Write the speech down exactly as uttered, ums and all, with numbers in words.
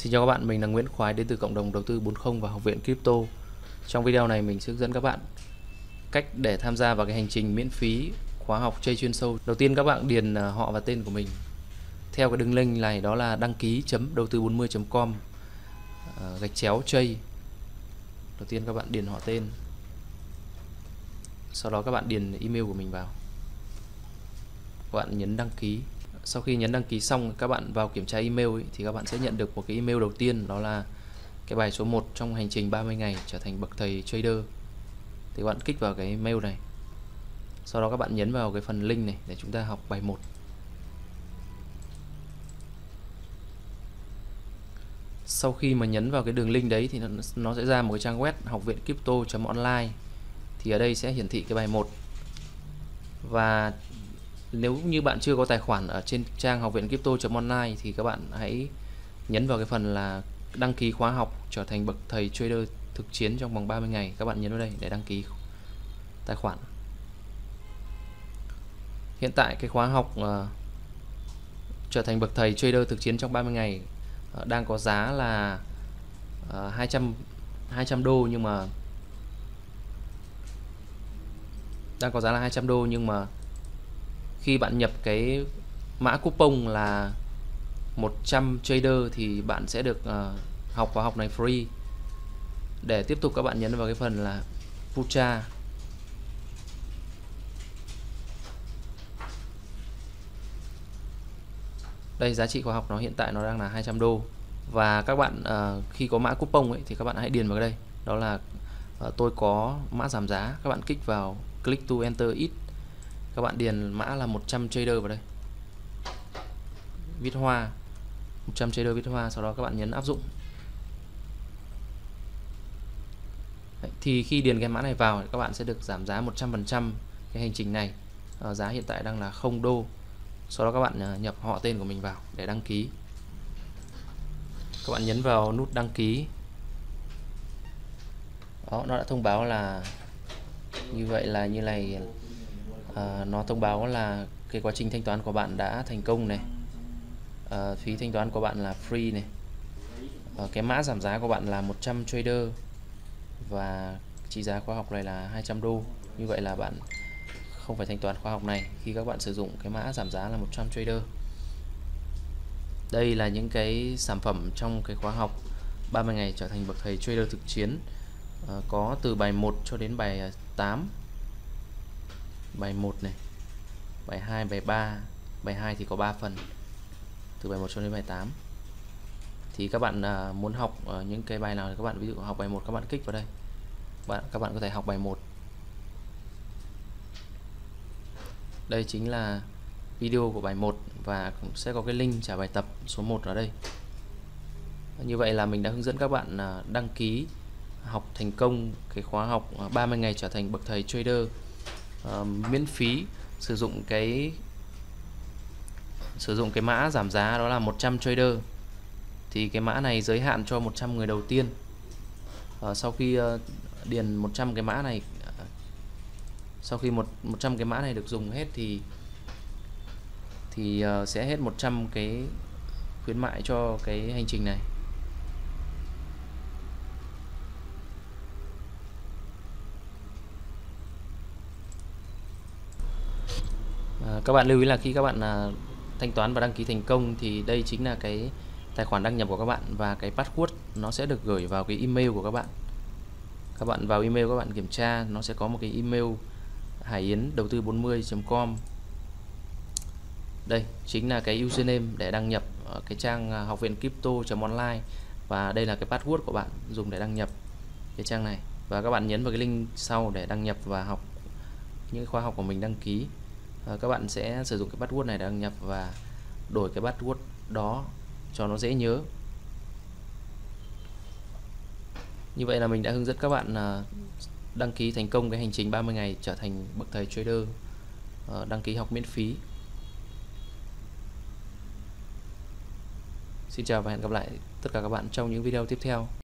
Xin chào các bạn, mình là Nguyễn Khoái đến từ cộng đồng đầu tư bốn không và Học viện Crypto. Trong video này mình sẽ hướng dẫn các bạn cách để tham gia vào cái hành trình miễn phí khóa học chơi chuyên sâu. Đầu tiên các bạn điền họ và tên của mình theo cái đường link này, đó là đăng ký chấm đầu tư bốn mươi chấm com gạch chéo chơi. Đầu tiên các bạn điền họ tên, sau đó các bạn điền email của mình vào, các bạn nhấn đăng ký. Sau khi nhấn đăng ký xong, các bạn vào kiểm tra email ấy, thì các bạn sẽ nhận được một cái email đầu tiên, đó là cái bài số một trong hành trình ba mươi ngày trở thành bậc thầy trader. Thì các bạn kích vào cái mail này, sau đó các bạn nhấn vào cái phần link này để chúng ta học bài một. Sau khi mà nhấn vào cái đường link đấy thì nó, nó sẽ ra một cái trang web học viện crypto chấm online. Thì ở đây sẽ hiển thị cái bài một. Và nếu như bạn chưa có tài khoản ở trên trang học viện crypto chấm online thì các bạn hãy nhấn vào cái phần là đăng ký khóa học trở thành bậc thầy trader thực chiến trong vòng ba mươi ngày. Các bạn nhấn vào đây để đăng ký tài khoản. Hiện tại cái khóa học uh, trở thành bậc thầy trader thực chiến trong ba mươi ngày uh, đang có giá là uh, hai trăm đô, nhưng mà đang có giá là hai trăm đô nhưng mà khi bạn nhập cái mã coupon là một trăm trader thì bạn sẽ được uh, học khóa học này free. Để tiếp tục các bạn nhấn vào cái phần là Pucha. Đây, giá trị khóa học nó hiện tại nó đang là hai trăm đô. Và các bạn uh, khi có mã coupon ấy thì các bạn hãy điền vào đây, đó là uh, tôi có mã giảm giá. Các bạn kích vào click to enter it. Các bạn điền mã là một trăm trader vào đây, viết hoa, một trăm trader viết hoa, sau đó các bạn nhấn áp dụng. Đấy, thì khi điền cái mã này vào các bạn sẽ được giảm giá một trăm phần trăm cái hành trình này. À, giá hiện tại đang là không đô. Sau đó các bạn nhập họ tên của mình vào để đăng ký. Các bạn nhấn vào nút đăng ký. Đó, nó đã thông báo là như vậy là như này. À, nó thông báo là cái quá trình thanh toán của bạn đã thành công này. À, phí thanh toán của bạn là free này. À, cái mã giảm giá của bạn là một trăm trader và trị giá khóa học này là hai trăm đô. Như vậy là bạn không phải thanh toán khóa học này khi các bạn sử dụng cái mã giảm giá là một trăm trader. Đây là những cái sản phẩm trong cái khóa học ba mươi ngày trở thành bậc thầy trader thực chiến. À, có từ bài một cho đến bài tám. Bài một này, bài hai, bài ba. Bài hai thì có ba phần, từ bài một cho đến bài tám. Thì các bạn à, muốn học uh, những cái bài nào thì các bạn, ví dụ học bài một, các bạn kích vào đây. Bạn các bạn có thể học bài một. Đây chính là video của bài một và cũng sẽ có cái link trả bài tập số một ở đây. Như vậy là mình đã hướng dẫn các bạn uh, đăng ký học thành công cái khóa học uh, ba mươi ngày trở thành bậc thầy trader uh, miễn phí, sử dụng cái sử dụng cái mã giảm giá đó là một trăm trader. Thì cái mã này giới hạn cho một trăm người đầu tiên. À, sau khi uh, điền một trăm cái mã này, uh, sau khi một một trăm cái mã này được dùng hết thì thì uh, sẽ hết một trăm cái khuyến mại cho cái hành trình này. À, các bạn lưu ý là khi các bạn uh, thanh toán và đăng ký thành công thì đây chính là cái tài khoản đăng nhập của các bạn, và cái password nó sẽ được gửi vào cái email của các bạn. Các bạn vào email các bạn kiểm tra, nó sẽ có một cái email hải yến đầu tư bốn mươi chấm com. Đây chính là cái username để đăng nhập ở cái trang học viện crypto chấm online, và đây là cái password của bạn dùng để đăng nhập cái trang này. Và các bạn nhấn vào cái link sau để đăng nhập và học những khóa học của mình đăng ký. À, các bạn sẽ sử dụng cái password này để đăng nhập và đổi cái password đó cho nó dễ nhớ. Như vậy là mình đã hướng dẫn các bạn đăng ký thành công cái hành trình ba mươi ngày trở thành bậc thầy trader, đăng ký học miễn phí. Xin chào và hẹn gặp lại tất cả các bạn trong những video tiếp theo.